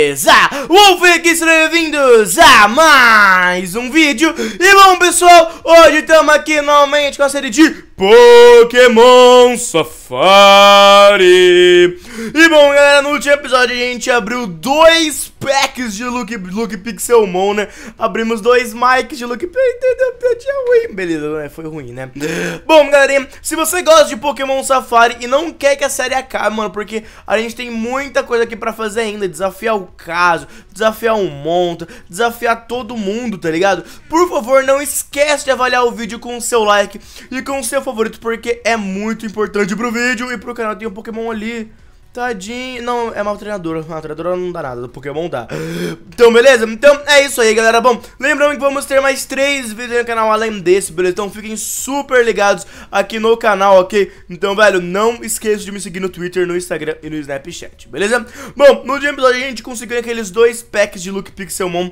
beleza? Wolf aqui, sejam bem-vindos a mais um vídeo. E bom, pessoal, hoje estamos aqui novamente com a série de Pokémon Safari. E bom, galera, no último episódio a gente abriu 2 packs de Lucky Pixelmon, né? Abrimos 2 mics de Lucky Pixelmon. Beleza, né? Foi ruim, né? Bom, galerinha, se você gosta de Pokémon Safari e não quer que a série acabe, mano, porque a gente tem muita coisa aqui pra fazer ainda. Desafiar o Caso, desafiar o Monta, desafiar todo mundo, tá ligado? Por favor, não esquece de avaliar o vídeo com o seu like e com o seu favorito, porque é muito importante pro vídeo e pro canal. Tem um Pokémon ali, tadinho. Não, é uma treinadora. A treinadora não dá nada, do Pokémon dá. Então, beleza? Então, é isso aí, galera. Bom, lembrando que vamos ter mais 3 vídeos no canal além desse, beleza? Então, fiquem super ligados aqui no canal, ok? Então, velho, não esqueça de me seguir no Twitter, no Instagram e no Snapchat, beleza? Bom, no último episódio a gente conseguiu aqueles 2 packs de Lucky Pixelmon,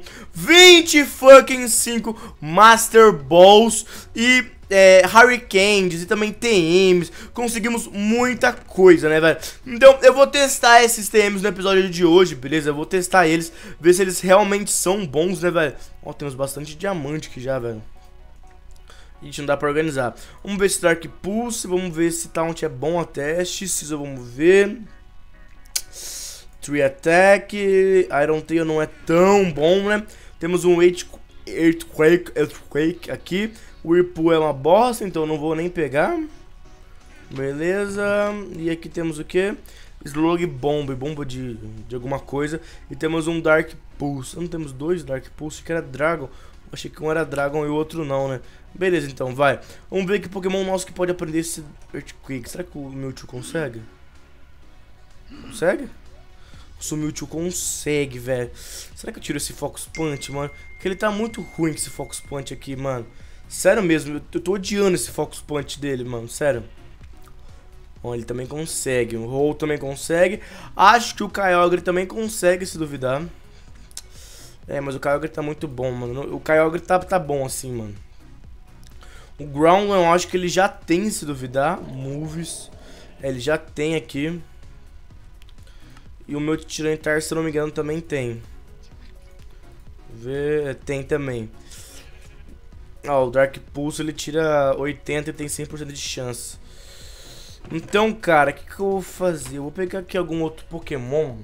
25 Master Balls e Hurricanes e também TMs. Conseguimos muita coisa, né, velho? Então eu vou testar esses TMs no episódio de hoje, beleza? Eu vou testar eles, ver se eles realmente são bons, né, velho? Ó, temos bastante diamante aqui já, velho. A gente não dá pra organizar. Vamos ver se Dark Pulse, vamos ver se Taunt é bom até. X-Scissor, vamos ver. Tree Attack, Iron Tail não é tão bom, né? Temos um Earthquake aqui. O Whirlpool é uma bosta, então não vou nem pegar. Beleza. E aqui temos o que? Slug Bomb, bomba de alguma coisa. E temos um Dark Pulse. Não temos 2 Dark Pulse, que era Dragon. Achei que um era Dragon e o outro não, né? Beleza, então, vai. Vamos ver que Pokémon nosso que pode aprender esse Earthquake. Será que o Mewtwo consegue? Consegue? O Mewtwo consegue, velho. Será que eu tiro esse Focus Punch, mano? Porque ele tá muito ruim esse Focus Punch aqui, mano. Sério mesmo, eu tô odiando esse Focus Punch dele, mano, sério. Ó, ele também consegue, o Ho também consegue. Acho que o Kyogre também consegue, se duvidar. É, mas o Kyogre tá muito bom, mano. O Kyogre tá bom assim, mano. O Ground eu acho que ele já tem, se duvidar. Moves, ele já tem aqui. E o meu Tyranitar, se eu não me engano, também tem. Tem também. Ó, o Dark Pulse ele tira 80 e tem 100% de chance. Então, cara, o que eu vou fazer? Eu vou pegar aqui algum outro Pokémon.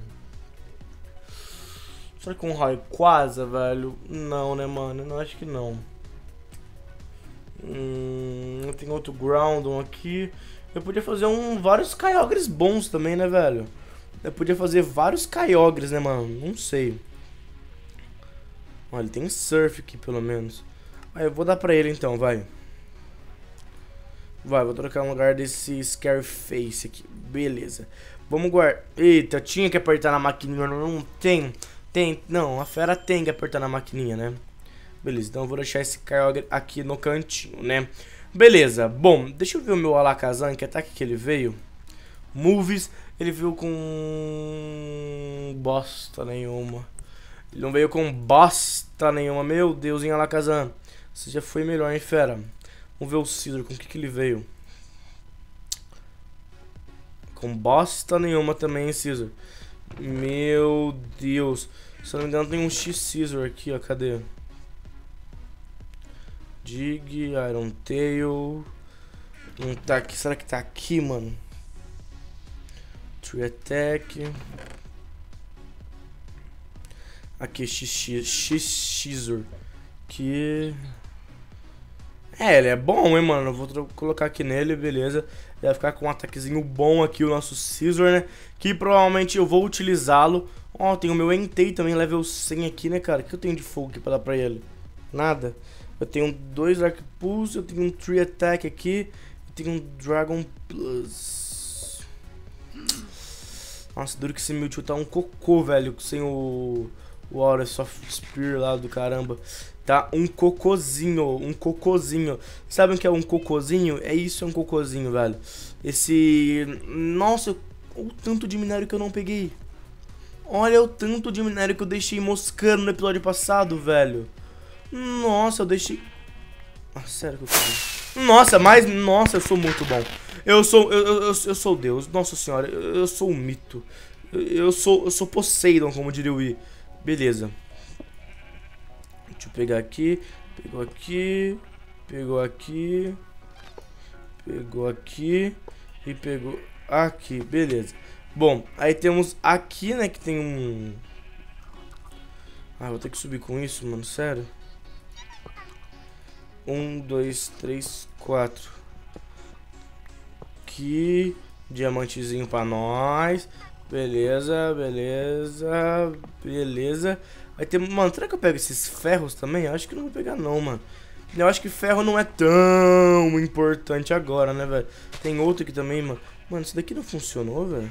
Será que um Rayquaza, velho? Não, né, mano? Eu não acho que não. Tem outro Groudon aqui. Eu podia fazer vários Kyogres bons também, né, velho? Eu podia fazer vários Kyogres, né, mano? Não sei. Olha, ele tem Surf aqui, pelo menos. Aí eu vou dar pra ele então, vai. Vai, vou trocar um lugar desse Scary Face aqui. Beleza. Vamos guardar. Eita, tinha que apertar na maquininha. Não tem. Não, a fera tem que apertar na maquininha, né? Beleza, então eu vou deixar esse Kyogre aqui no cantinho, né? Beleza, bom, deixa eu ver o meu Alakazam, que ataque que ele veio. Moves, ele veio com bosta nenhuma. Ele não veio com bosta nenhuma. Meu Deus, hein, Alakazam. Você já foi melhor, hein, fera? Vamos ver o Scizor, com o que ele veio. Com bosta nenhuma também, hein, Scizor. Meu Deus. Se eu não me engano, tem um X-Scizor aqui, ó. Cadê? Dig, Iron Tail. Não tá aqui. Será que tá aqui, mano? Tree Attack. Aqui, X-Scizor. Que... ele é bom, hein, mano. Eu vou colocar aqui nele, beleza. Ele vai ficar com um ataquezinho bom aqui, o nosso Scizor, né? Que provavelmente eu vou utilizá-lo. Ó, tem o meu Entei também, level 100 aqui, né, cara? O que eu tenho de fogo aqui pra dar pra ele? Nada. Eu tenho 2 Dark Pulse, eu tenho um Tree Attack aqui. Eu tenho um Dragon Plus. Nossa, duro que esse Mewtwo tá um cocô, velho. Sem o Aura Soft Spear lá do caramba. Tá um cocôzinho, Sabe o que é um cocôzinho? É isso, é um cocôzinho, velho. Nossa, o tanto de minério que eu não peguei. Olha o tanto de minério que eu deixei moscando no episódio passado, velho. Nossa, eu deixei... sério que eu peguei? Nossa, Nossa, eu sou muito bom. Eu sou Deus, nossa senhora, eu sou um mito. Eu sou Poseidon, como diria o Wii. Beleza. Deixa eu pegar aqui. Pegou aqui. Pegou aqui. Pegou aqui. E pegou aqui. Beleza. Bom, aí temos aqui, né, que tem um... Ah, vou ter que subir com isso, mano, sério. 1, 2, 3, 4. Aqui. Diamantezinho pra nós. Beleza, beleza. Beleza. Aí tem... Mano, será que eu pego esses ferros também? Eu acho que não vou pegar não, mano. Eu acho que ferro não é tão importante agora, né, velho? Tem outro aqui também, mano. Mano, isso daqui não funcionou, velho.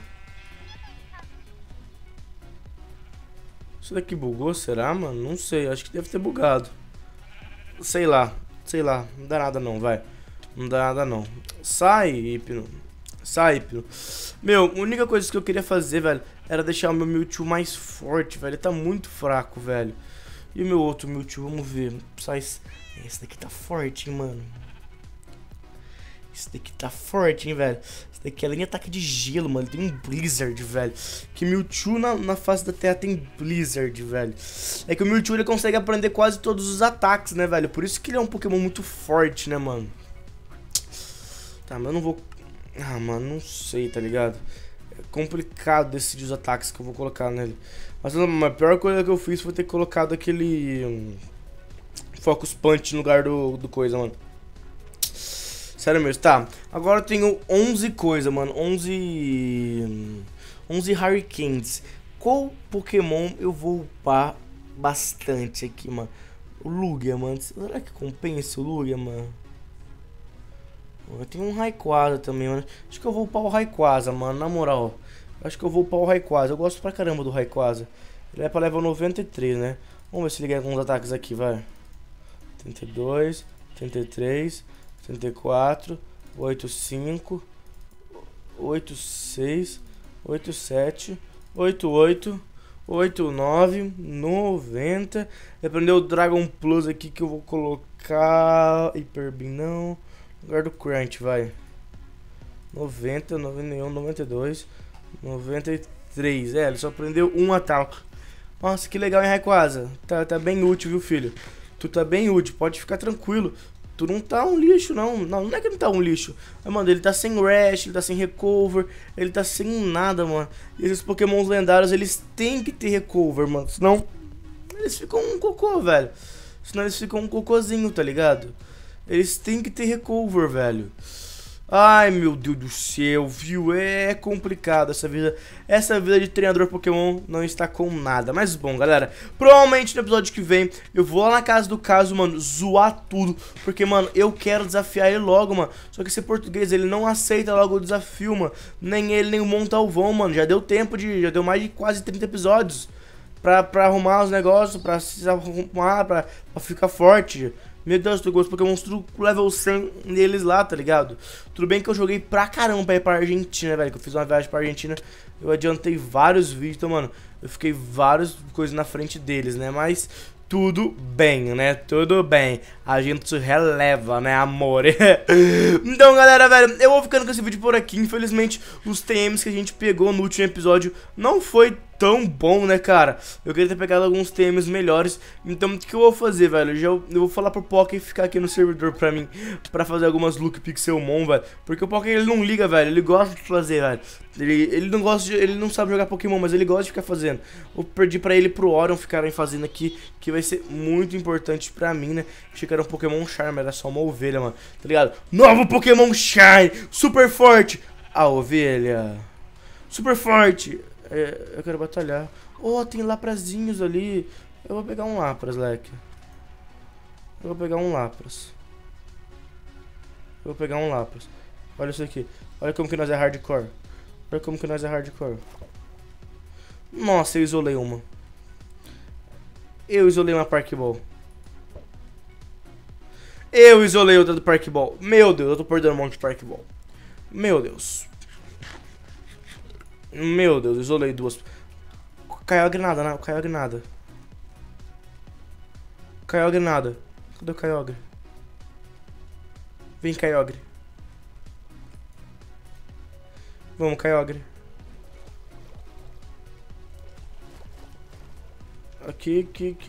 Isso daqui bugou, será, mano? Não sei, acho que deve ter bugado. Sei lá, não dá nada não, vai. Não dá nada não. Sai, Hipno. Sai, Hipno. Meu, a única coisa que eu queria fazer, velho, era deixar o meu Mewtwo mais forte, velho. Ele tá muito fraco, velho. E o meu outro Mewtwo, vamos ver. Sai. Esse daqui tá forte, hein, mano. Esse daqui tá forte, hein, velho. Esse daqui além de ataque de gelo, mano. Tem um Blizzard, velho. Que Mewtwo na face da terra tem Blizzard, velho. É que o Mewtwo ele consegue aprender quase todos os ataques, né, velho. Por isso que ele é um Pokémon muito forte, né, mano. Tá, mas eu não vou... Ah, mano, não sei, tá ligado? É complicado decidir os ataques que eu vou colocar nele. Mas a pior coisa que eu fiz foi ter colocado aquele... Focus Punch no lugar do coisa, mano. Sério mesmo, tá. Agora eu tenho 11 coisas, mano. 11 Hurricanes. Qual Pokémon eu vou upar bastante aqui, mano? O Lugia, mano. Será que compensa o Lugia, mano? Eu tenho um Rayquaza também, mano. Acho que eu vou upar o Rayquaza, mano. Na moral. Acho que eu vou upar o Rayquaza. Eu gosto pra caramba do Rayquaza. Ele é pra level 93, né? Vamos ver se ele ganha alguns ataques aqui, vai. 32, 33, 34, 85, 86, 87, 88, 89, 90. Aprendeu o Dragon Plus aqui que eu vou colocar. Hyper Beam não. No lugar do Crunch, vai. 90, 91, 92, 93. É, ele só aprendeu um ataque. Nossa, que legal, hein, Rayquaza? Tá bem útil, viu, filho? Tu tá bem útil, pode ficar tranquilo. Tu não tá um lixo, não. Não é que não tá um lixo. Mas, mano, ele tá sem Rash, ele tá sem Recover, ele tá sem nada, mano. E esses Pokémons lendários, eles têm que ter Recover, mano. Senão, eles ficam um cocô, velho. Senão eles ficam um cocôzinho, tá ligado? Eles têm que ter Recover, velho. Ai, meu Deus do céu, viu? É complicado essa vida. Essa vida de treinador Pokémon não está com nada. Mas bom, galera, provavelmente no episódio que vem eu vou lá na casa do Caso, mano, zoar tudo. Porque, mano, eu quero desafiar ele logo, mano. Só que esse português, ele não aceita logo o desafio, mano. Nem ele, nem o Montalvão, mano. Já deu tempo de... Já deu mais de quase 30 episódios pra arrumar os negócios, pra se arrumar, pra ficar forte. Meu Deus, eu gosto Pokémon tudo level 100 neles lá, tá ligado? Tudo bem que eu joguei pra caramba pra ir pra Argentina, velho. Que eu fiz uma viagem pra Argentina. Eu adiantei vários vídeos, então, mano, eu fiquei várias coisas na frente deles, né? Mas tudo bem, né? Tudo bem. A gente se releva, né, amor? Então, galera, velho, eu vou ficando com esse vídeo por aqui. Infelizmente, os TMs que a gente pegou no último episódio não foi tão bom, né, cara? Eu queria ter pegado alguns TMs melhores. Então, o que eu vou fazer, velho? Eu vou falar pro Poké ficar aqui no servidor pra mim, pra fazer algumas look Pixelmon, velho. Porque o Poké, ele não liga, velho. Ele gosta de fazer, velho. Ele não gosta de... Ele não sabe jogar Pokémon, mas ele gosta de ficar fazendo. Vou pedir pra ele e pro Orion ficarem fazendo aqui, que vai ser muito importante pra mim, né? Achei que era um Pokémon Charme, era só uma ovelha, mano. Tá ligado? Novo Pokémon Shine! Super forte! A ovelha. Super forte! É, eu quero batalhar. Oh, tem Laprazinhos ali. Eu vou pegar um Lapras, leque. Eu vou pegar um Lapras. Eu vou pegar um Lapras. Olha isso aqui. Olha como que nós é hardcore. Olha como que nós é hardcore. Nossa, eu isolei uma. Eu isolei uma Park Ball. Eu isolei outra do Park Ball. Meu Deus, eu tô perdendo um monte de Park Ball. Meu Deus. Meu Deus, isolei duas. Caiu a granada, né? Caiu a granada. Caiu a granada. Cadê o Kyogre? Vem, Kyogre. Vamos, Kyogre. Aqui.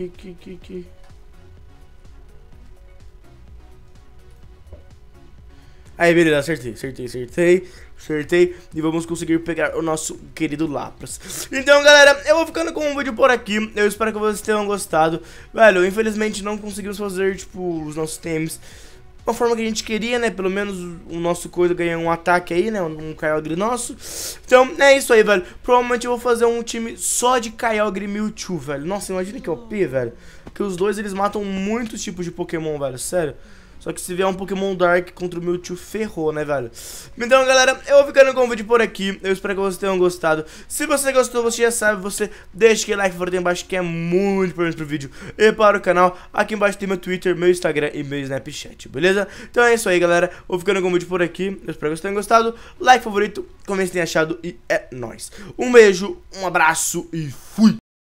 Aí, beleza, acertei. E vamos conseguir pegar o nosso querido Lapras. Então, galera, eu vou ficando com um vídeo por aqui. Eu espero que vocês tenham gostado. Velho, infelizmente não conseguimos fazer, tipo, os nossos times uma forma que a gente queria, né? Pelo menos o nosso coisa ganhar um ataque aí, né? Um Kyogre nosso. Então, é isso aí, velho. Provavelmente eu vou fazer um time só de Kyogre e Mewtwo, velho. Nossa, imagina que OP, velho. Porque os dois, eles matam muitos tipos de Pokémon, velho. Sério. Só que se vier um Pokémon Dark contra o Mewtwo, ferrou, né, velho? Então, galera, eu vou ficando com o vídeo por aqui. Eu espero que vocês tenham gostado. Se você gostou, você já sabe, você deixa aquele like fora embaixo, que é muito importante pro vídeo e para o canal. Aqui embaixo tem meu Twitter, meu Instagram e meu Snapchat, beleza? Então é isso aí, galera. Eu vou ficando com o vídeo por aqui. Eu espero que vocês tenham gostado. Like, favorito, comenta se tem achado e é nóis. Um beijo, um abraço e fui!